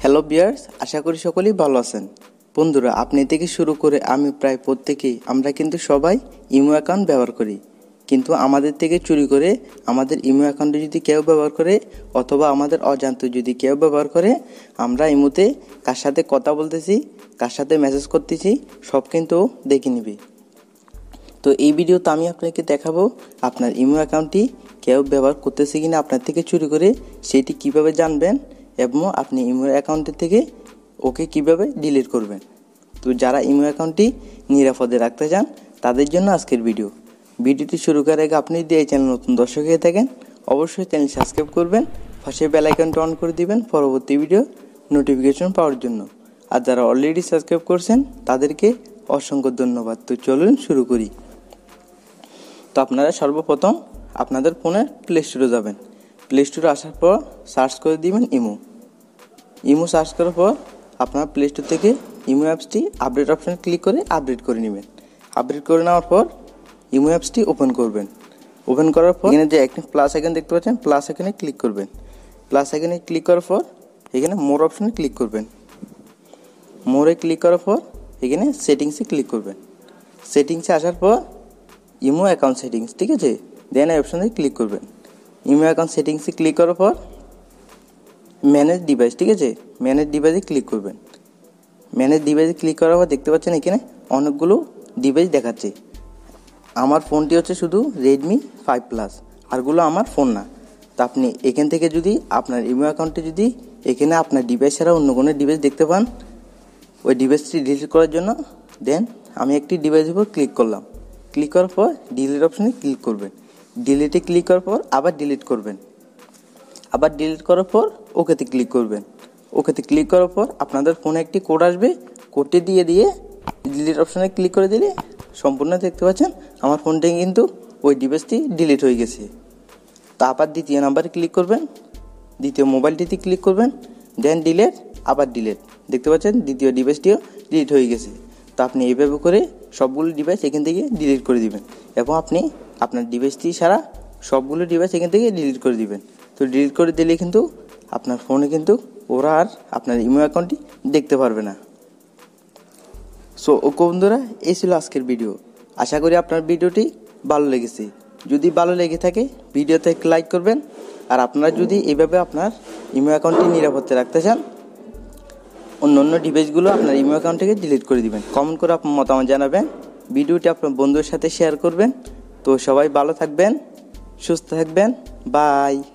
Hello viewers, আশা করি সকলেই ভালো আছেন। বন্ধুরা, আপনি থেকে শুরু করে আমি প্রায় প্রত্যেকেই আমরা কিন্তু সবাই ইমো অ্যাকাউন্ট ব্যবহার করি। কিন্তু আমাদের থেকে চুরি করে আমাদের ইমো অ্যাকাউন্টে যদি কেউ ব্যবহার করে অথবা আমাদের অজান্ত যদি কেউ ব্যবহার করে, আমরা ইমোতে কার সাথে কথা বলতেছি, কার সাথে মেসেজ করতেছি সব কিন্তু দেখে নিবি। তো এই ভিডিওতে আমি আপনাকে দেখাবো আপনার ইমো অ্যাকাউন্টটি কেউ ব্যবহার করতেছে কিনা আপনার থেকে চুরি করে সেটি কিভাবে জানবেন এবং আপনি ইমো অ্যাকাউন্টের থেকে ওকে কিভাবে ডিলিট করবেন। তো যারা ইমো অ্যাকাউন্টটি নিরাপদে রাখতে চান তাদের জন্য আজকের ভিডিওটি শুরু করার আগে আপনি যদি এই চ্যানেল নতুন দর্শক হয়ে থাকেন অবশ্যই চ্যানেল সাবস্ক্রাইব করবেন, পাশে বেল আইকনটা অন করে দিবেন পরবর্তী ভিডিও নোটিফিকেশন পাওয়ার জন্য। আর যারা অলরেডি সাবস্ক্রাইব করছেন তাদেরকে অসংখ্য ধন্যবাদ। তো চলুন শুরু করি। তো আপনারা সর্বপ্রথম আপনাদের ফোনে প্লে স্টোরে যাবেন। প্লে স্টোরে আসার পর সার্চ করে দিবেন ইমো সার্চ করার পর আপনার প্লে স্টোর থেকে ইমো অ্যাপসটি আপডেট অপশানে ক্লিক করে আপডেট করে নেবেন। আপডেট করে নেওয়ার পর ইমো অ্যাপসটি ওপেন করবেন। ওপেন করার পর এখানে যে একটি প্লাস আইকন দেখতে পাচ্ছেন, প্লাস আইকনে ক্লিক করবেন। প্লাস আইকনে ক্লিক করার পর এখানে মোর অপশানে ক্লিক করবেন। মোরে ক্লিক করার পর এখানে সেটিংসে ক্লিক করবেন। সেটিংসে আসার পর ইমো অ্যাকাউন্ট সেটিংস, ঠিক আছে, দেন এই অপশানে ক্লিক করবেন। ইমো অ্যাকাউন্ট সেটিংসে ক্লিক করার পর ম্যানেজ ডিভাইস, ঠিক আছে, ম্যানেজ ডিভাইসে ক্লিক করবেন। ম্যানেজ ডিভাইসে ক্লিক করার পর দেখতে পাচ্ছেন এখানে অনেকগুলো ডিভাইস দেখাচ্ছে। আমার ফোনটি হচ্ছে শুধু রেডমি 5+, আরগুলো আমার ফোন না। তো আপনি এখান থেকে যদি আপনার ইমো অ্যাকাউন্টে যদি এখানে আপনার ডিভাইস ছাড়া অন্য কোনো ডিভাইস দেখতে পান, ওই ডিভাইসটি ডিলিট করার জন্য দেন আমি একটি ডিভাইসের উপর ক্লিক করলাম। ক্লিক করার পর ডিলিট অপশানে ক্লিক করবেন। ডিলিটে ক্লিক করার পর আবার ডিলিট করবেন। আবার ডিলিট করার পর ওকেতে ক্লিক করবেন। ওকেতে ক্লিক করার পর আপনাদের ফোনে একটি কোড আসবে, কোডটি দিয়ে ডিলিট অপশানে ক্লিক করে দিলে সম্পূর্ণ দেখতে পাচ্ছেন আমার ফোনটি কিন্তু ওই ডিভাইসটি ডিলিট হয়ে গেছে। তো আবার দ্বিতীয় নাম্বারে ক্লিক করবেন, দ্বিতীয় মোবাইলটিতে ক্লিক করবেন, দেন ডিলিট, আবার ডিলিট, দেখতে পাচ্ছেন দ্বিতীয় ডিভাইসটিও ডিলিট হয়ে গেছে। তো আপনি এইভাবে করে সবগুলো ডিভাইস এখান থেকে ডিলিট করে দিবেন এবং আপনি আপনার ডিভাইসটি ছাড়া সবগুলো ডিভাইস এখান থেকে ডিলিট করে দিবেন। তো ডিলিট করে দিলে কিন্তু আপনার ফোনে কিন্তু ওরা আর আপনার ইমো অ্যাকাউন্টটি দেখতে পারবে না। সো বন্ধুরা, এই ছিল আজকের ভিডিও। আশা করি আপনার ভিডিওটি ভালো লেগেছে। যদি ভালো লেগে থাকে ভিডিওতে লাইক করবেন। আর আপনারা যদি এইভাবে আপনার ইমো অ্যাকাউন্টটি নিরাপদে রাখতে চান অন্য ডিভাইসগুলো আপনার ইমো অ্যাকাউন্ট থেকে ডিলিট করে দিবেন। কমেন্ট করে আপনার মতামত জানাবেন। ভিডিওটি আপনার বন্ধুদের সাথে শেয়ার করবেন। তো সবাই ভালো থাকবেন, সুস্থ থাকবেন, বাই।